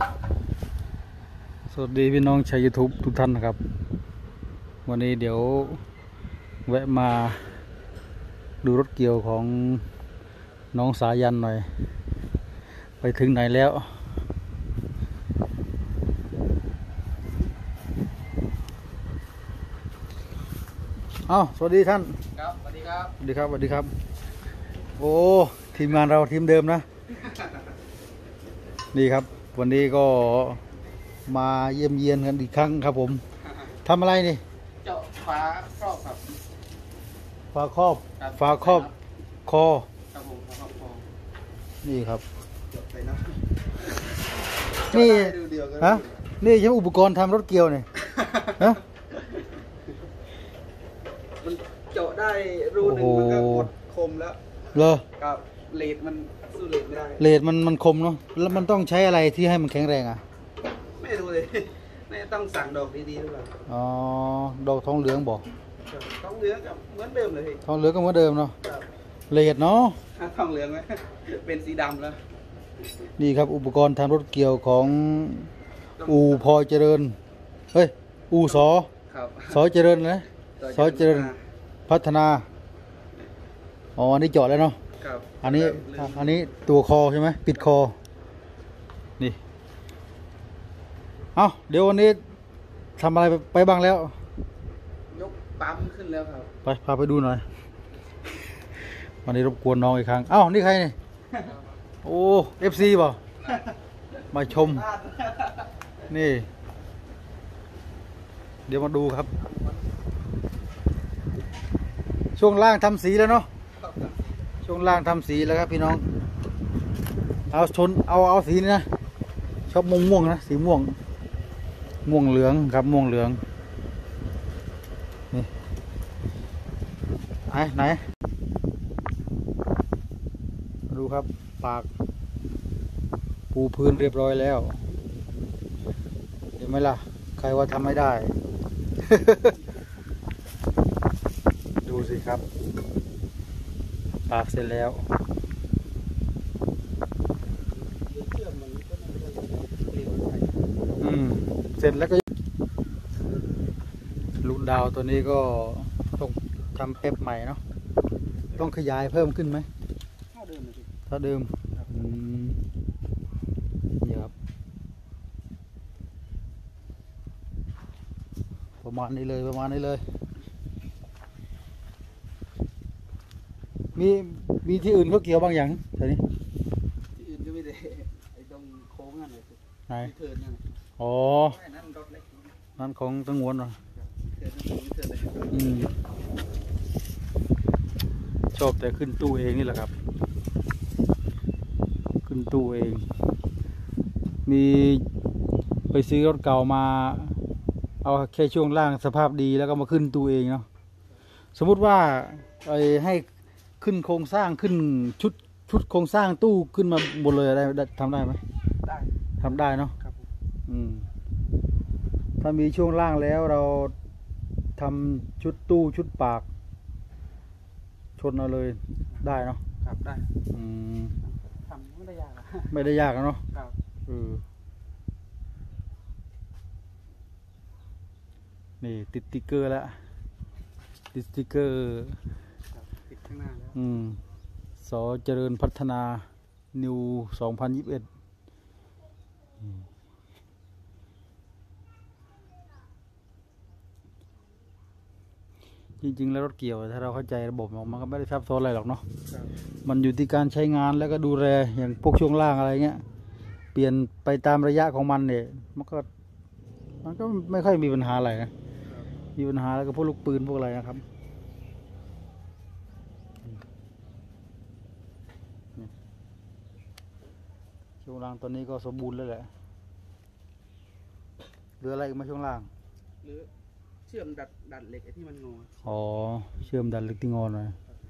สวัสดีพี่น้องชาว YouTube ทุกท่านนะครับวันนี้เดี๋ยวแวะมาดูรถเกี่ยวของน้องสายันหน่อยไปถึงไหนแล้วสวัสดีท่านครับสวัสดีครับสวัสดีครับสวัสดีครับโอ้ทีมงานเราทีมเดิมนะ นี่ครับวันนี้ก็มาเยี่ยมเยียนกันอีกครั้งครับผมทำอะไรนี่เจาะฝาครอบครับฝาครอบฝาครอบคอครับผมฝาครอบคอนี่ครับเจาะใส่น้ำนี่ฮะนี่ใช้อุปกรณ์ทำรถเกี่ยวเนี่ยฮะมันเจาะได้รูหนึ่งมันก็หมดคมแล้วเหรอกับเลดมันสู้เลดไม่ได้เลดมันคมเนาะแล้วมันต้องใช้อะไรที่ให้มันแข็งแรงอ่ะไม่รู้เลยไม่ต้องสั่งดอกดีๆหรือเปล่าอ๋อดอกทองเหลืองบอกทองเหลืองกับเหมือนเดิมเลยทองเหลืองก็เหมือนเดิมเนาะเลดเนาะทองเหลืองไหมเป็นสีดำแล้วนี่ครับอุปกรณ์ทำรถเกี่ยวของอู่พอเจริญเฮ้ยอู่สอเจริญนะสอเจริญพัฒนาอ๋ออันนี้เจาะแล้วเนาะอันนี้ตัวคอใช่ไหมปิดคอนี่เดี๋ยววันนี้ทำอะไรไปบ้างแล้วยกปั๊มขึ้นแล้วครับไปพาไปดูหน่อยวันนี้รบกวนน้องอีกครั้งนี่ใครนี่โอ้ FC ป่ะมาชมนี่เดี๋ยวมาดูครับช่วงล่างทำสีแล้วเนาะช่วงล่างทำสีแล้วครับพี่น้องเอาสีนี้นะชอบม่วงนะสีม่วงเหลืองครับม่วงเหลืองนี่ไหนมาดูครับปากปูพื้นเรียบร้อยแล้วเห็นไหมล่ะใครว่าทำไม่ได้ ดูสิครับปากเสร็จแล้วเสร็จแล้วก็ลูกดาวตัวนี้ก็ต้องทำเป๊ปใหม่เนาะต้องขยายเพิ่มขึ้นไหมเท่าเดิมนี่ครับประมาณนี้เลยมีที่อื่นเขาเกี่ยวบางอย่างแถวนี้ที่อื่นก็ไม่ได้ไอ้ตรงโค้งนั่นเลยไหนเทิร์นนั่นอ๋อนั่นของตังวนเหรอชอบแต่ขึ้นตู้เองนี่แหละครับขึ้นตู้เองมีไปซื้อรถเก่ามาเอาแค่ช่วงล่างสภาพดีแล้วก็มาขึ้นตู้เองเนาะสมมุติว่าให้ขึ้นโครงสร้างขึ้นชุดโครงสร้างตู้ขึ้นมาบนเลยได้ทำได้ไหมได้ทำได้เนาะถ้ามีช่วงล่างแล้วเราทำชุดตู้ชุดปากชนเอาเลยได้เนาะครับได้ทำไม่ได้ยากไม่ได้ยากเนาะครับนี่ติดสติ๊กเกอร์แล้วติดสติ๊กเกอร์ติดข้างหน้าแล้วสอเจริญพัฒนานิว2021จริงๆแล้วรถเกี่ยวถ้าเราเข้าใจระบบมันก็ไม่ได้ซับซ้อนอะไรหรอกเนาะมันอยู่ที่การใช้งานแล้วก็ดูแลอย่างพวกช่วงล่างอะไรเงี้ยเปลี่ยนไปตามระยะของมันเนี่ยมันก็ไม่ค่อยมีปัญหาอะไรนะมีปัญหาแล้วก็พวกลูกปืนพวกอะไรนะครับช่วงล่างตอนนี้ก็สมบูรณ์แล้วแหละเหลืออะไรอีกมาช่วงล่างหรือเชื่อมดัดเหล็กไอ้ที่มันงอเชื่อมดัดเหล็กที่งอหน่อย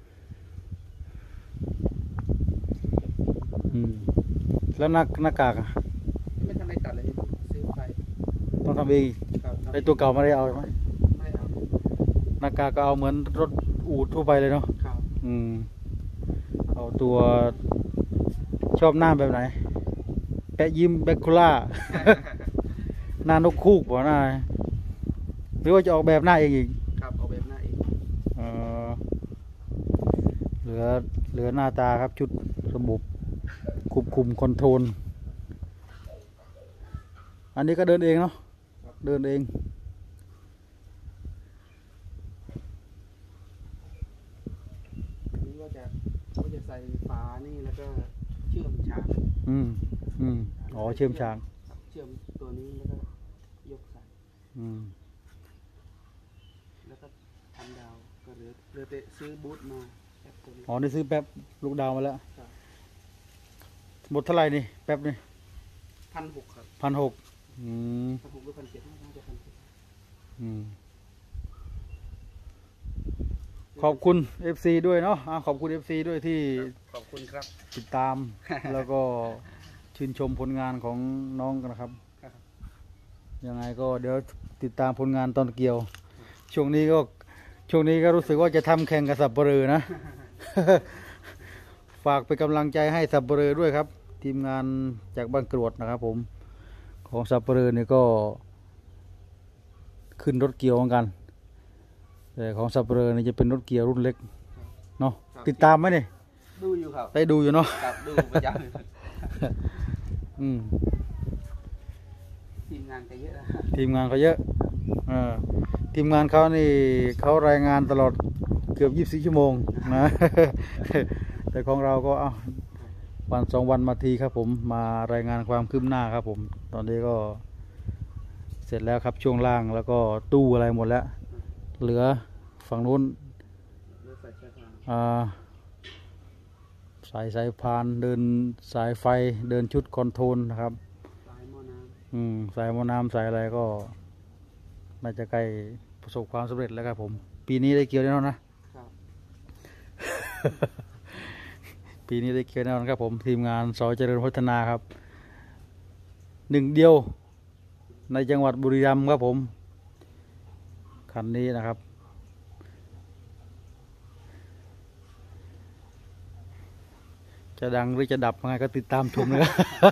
แล้วหน้ากากไม่ทันได้ตัดเลยซื้อไปต้องทำเองไอตัวเก่าไม่ได้เอาใช่ไหมไม่เอาหน้ากากก็เอาเหมือนรถอู่ทั่วไปเลยเนาะเอาตัวชอบหน้าแบบไหนแปะยิ้มแบคคูล่า หน้านกคูกบ่หน้าหรือว่าจะออกแบบหน้าเองอีกครับออกแบบหน้าเองเออเหลือหน้าตาครับชุดระบบควบคุมคอนโทรลอันนี้ก็เดินเองเนาะเดินเองนี่ก็จะใส่ฝานี่แล้วก็เชื่อมฉากอืมอ๋อเชื่อมฉากครับเชื่อมตัวนี้แล้วก็ยกใส่อืมแล้วก็ทำดาวก็เหลือแต่ซื้อบูทมาแป๊บตัวนี้อ๋อนี่ซื้อแป๊บลูกดาวมาแล้วครับหมดเท่าไหร่นี่แป๊บนี่ 1,600 ครับ 1,600 1,600หรือ1,700น่าจะ1,700 ขอบคุณ FC ด้วยเนาะขอบคุณ FC ด้วยที่ขอบคุณครับติดตาม แล้วก็ชื่นชมผลงานของน้องกันนะครับครับยังไงก็เดี๋ยวติดตามผลงานตอนเกี่ยว ช่วงนี้ก็รู้สึกว่าจะทำแข่งกับสับปะเรอนะ ฝากเป็นกำลังใจให้สับปะเรอด้วยครับ ทีมงานจากบ้านกรวดนะครับผมของสับปะเรอเนี่ยก็ขึ้นรถเกี่ยวเหมือนกันแต่ของสับปะเรอเนี่ยจะเป็นรถเกี่ยวรุ่นเล็กเนาะติดตามไหมเนี่ยดูอยู่ครับได้ดูอยู่เนาะครับดูประจำอืมทีมงานก็เยอะนะทีมงานเขาเยอะทีมงานเขานี่เขารายงานตลอดเกือบ24 ชั่วโมงนะ แต่ของเราก็วัน2 วันมาทีครับผมมารายงานความคืบหน้าครับผมตอนนี้ก็เสร็จแล้วครับช่วงล่างแล้วก็ตู้อะไรหมดแล้วเหลือฝั่งนู้นเลือกใส่เชือกทางสายพานเดินสายไฟเดินชุดคอนโทรลนะครับสายหม้อน้สายหม้อน้ำสายอะไรก็น่าจะใกล้ประสบความสำเร็จแล้วครับผมปีนี้ได้เกี่ยวแน่นอนนะำครับปีนี้ได้เกี่ยวแน่นอนครับผมทีมงานสเจริญพัฒนาครับหนึ่งเดียวในจังหวัดบุรีรัมย์ครับผมคันนี้นะครับจะดังหรือจะดับยังไงก็ติดตามชมเลย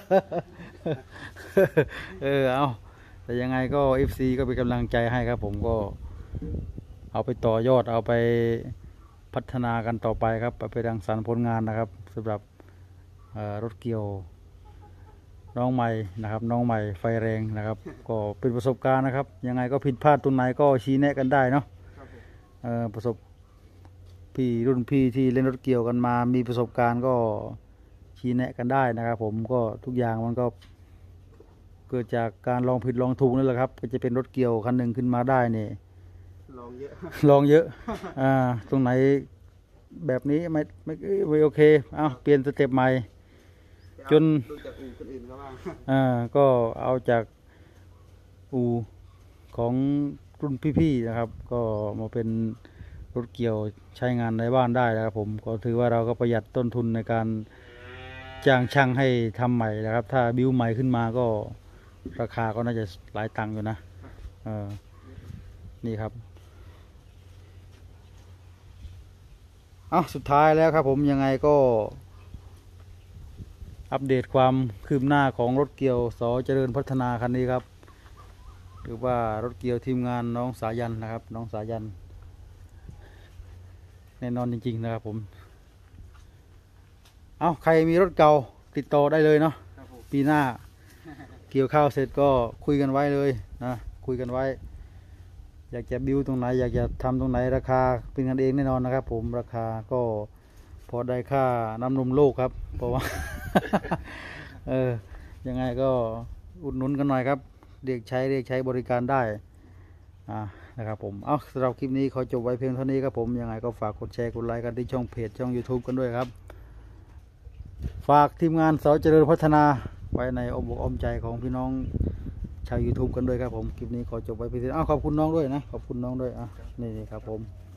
เอาแต่ยังไงก็ FC ก็เป็นกำลังใจให้ครับผมก็เอาไปต่อยอดเอาไปพัฒนากันต่อไปครับไปรังสรรค์ผลงานนะครับสำหรับรถเกี่ยวน้องใหม่นะครับน้องใหม่ไฟแรงนะครับ ก็เป็นประสบการณ์นะครับยังไงก็ผิดพลาดตรงไหนก็ชี้แนะกันได้เนาะครับผมประสบรุ่นพี่ที่เล่นรถเกี่ยวกันมามีประสบการณ์ก็ชี้แนะกันได้นะครับผมก็ทุกอย่างมันก็เกิดจากการลองผิดลองถูกนั่นแหละครับก็จะเป็นรถเกี่ยวคันหนึ่งขึ้นมาได้เนี่ยลองเยอะลองเยอะ ตรงไหนแบบนี้ไม่โอเคเปลี่ยนสเต็ปใหม่ จนดูจากอู่คนอื่นเขาบ้างก็เอาจากอูของรุ่นพี่ๆนะครับ ก็มาเป็นรถเกี่ยวใช้งานในบ้านได้นะครับผมก็ถือว่าเราก็ประหยัดต้นทุนในการจ้างช่างให้ทำใหม่นะครับ ถ้าบิ้วใหม่ขึ้นมาก็ราคาก็น่าจะหลายตังค์อยู่นะนี่ครับสุดท้ายแล้วครับผมยังไงก็อัปเดตความคืบหน้าของรถเกี่ยวสเจริญพัฒนาคันนี้ครับหรือว่ารถเกี่ยวทีมงานน้องสายันนะครับน้องสายันแน่นอนจริงๆนะครับผมใครมีรถเก่าติดต่อได้เลยเนาะครับผมปีหน้าเกี่ยวข้าวเสร็จก็คุยกันไว้เลยนะคุยกันไว้อยากจะบิ้วตรงไหนอยากจะทำตรงไหนราคาเป็นกันเองแน่นอนนะครับผมราคาก็พอได้ค่าน้ำนมโลกครับเพราะว่า ยังไงก็อุดหนุนกันหน่อยครับเรียกใช้บริการได้นะครับผมสำหรับคลิปนี้ขอจบไว้เพียงเท่านี้ครับผมยังไงก็ฝากกดแชร์กดไลค์กันที่ช่องเพจช่อง YouTube กันด้วยครับฝากทีมงานสเจริญพัฒนาไว้ในอ้อมอกอ้อมใจของพี่น้องชาว YouTube กันด้วยครับผมคลิปนี้ขอจบไว้เพียงเท่านี้ขอบคุณน้องด้วยนะขอบคุณน้องด้วยนี่ครับผม